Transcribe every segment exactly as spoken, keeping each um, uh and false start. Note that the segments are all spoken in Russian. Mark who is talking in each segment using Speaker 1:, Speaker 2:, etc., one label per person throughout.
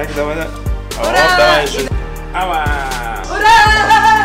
Speaker 1: Так, давай, давай.
Speaker 2: Ура!
Speaker 1: Оп, давай еще. Ава!
Speaker 2: Ура!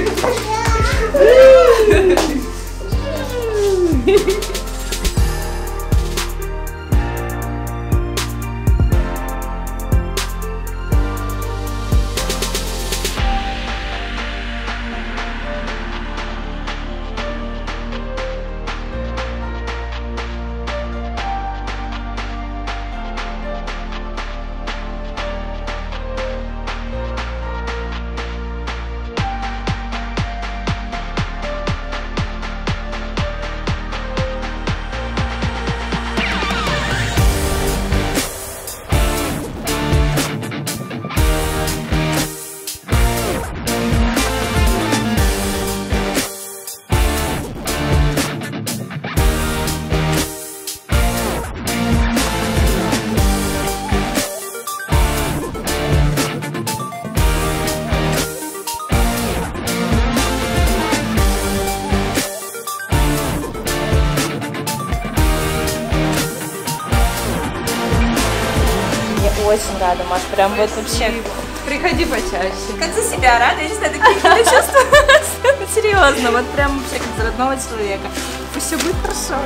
Speaker 3: Очень рада, Маш, прям вот вообще.
Speaker 2: Приходи почаще.
Speaker 3: Как за себя рада, я не знаю, такие какие чувства. Серьезно, вот прям вообще как за родного человека. Пусть все будет хорошо.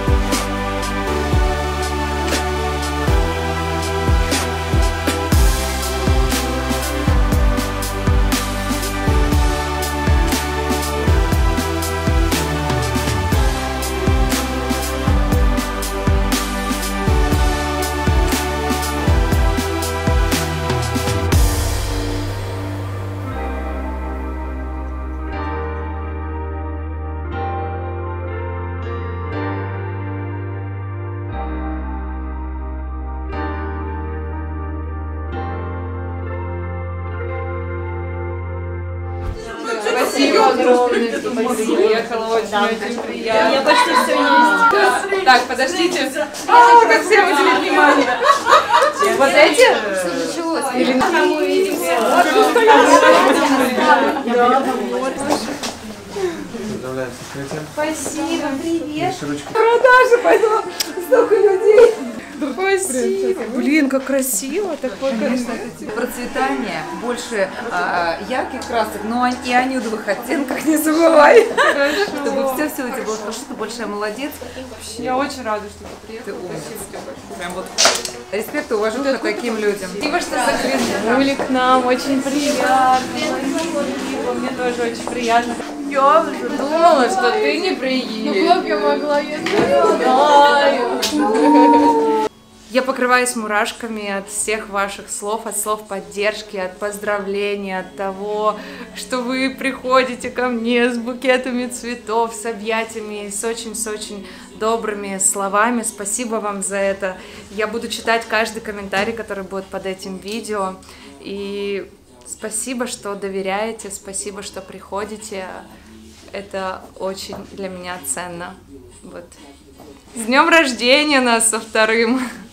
Speaker 2: Спасибо огромное, что приехала, очень-очень приятно.
Speaker 3: Я почти все есть.
Speaker 2: Так, подождите. А, как все уделить внимание. Вот эти? Что началось? Или мы увидимся?
Speaker 1: Поздравляю с открытием.
Speaker 2: Спасибо, привет.
Speaker 1: Ручку.
Speaker 2: Продажи пойдем. Столько людей. Спасибо. Блин, как красиво. Такое, конечно.
Speaker 4: Процветание, больше а, ярких красок, но и анюдовых оттенков не забывай. Чтобы все-все у тебя было хорошо, ты большая молодец.
Speaker 2: Я очень рада, что ты приехала.
Speaker 4: Ты умница.
Speaker 2: Спасибо тебе большое.
Speaker 4: Прям вот респект и уважуха таким людям.
Speaker 2: Спасибо, что заглянули к нам. Очень приятно. Спасибо. Мне тоже очень приятно. Я уже думала, что ты не приедешь. Ну как я могла, я не знаю.
Speaker 4: Я покрываюсь мурашками от всех ваших слов, от слов поддержки, от поздравлений, от того, что вы приходите ко мне с букетами цветов, с объятиями, с очень-с очень добрыми словами. Спасибо вам за это. Я буду читать каждый комментарий, который будет под этим видео. И спасибо, что доверяете, спасибо, что приходите. Это очень для меня ценно. Вот. С днем рождения нас со вторым!